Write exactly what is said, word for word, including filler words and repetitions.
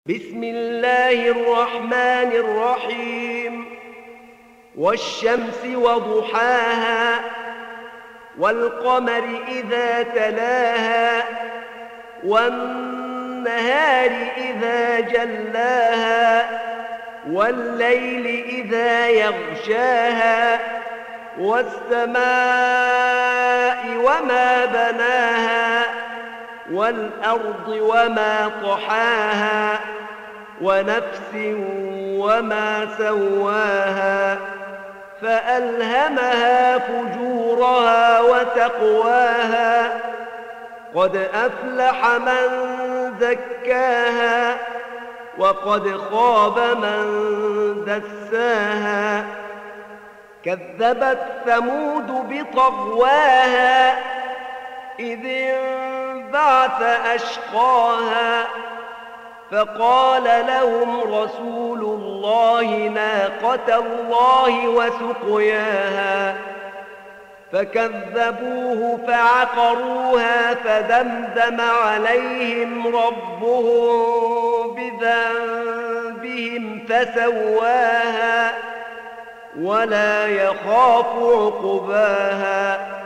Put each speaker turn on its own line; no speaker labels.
بسم الله الرحمن الرحيم والشمس وضحاها والقمر إذا تلاها والنهار إذا جلاها والليل إذا يغشاها والسماء وما بناها والأرض وما طحاها ونفس وما سواها فألهمها فجورها وتقواها قد أفلح من زكاها وقد خاب من دساها كذبت ثمود بطغواها إذ انبعث أشقاها فقال لهم رسول الله ناقة الله وسقياها فكذبوه فعقروها فدمدم عليهم ربهم بذنبهم فسواها ولا يخاف عقباها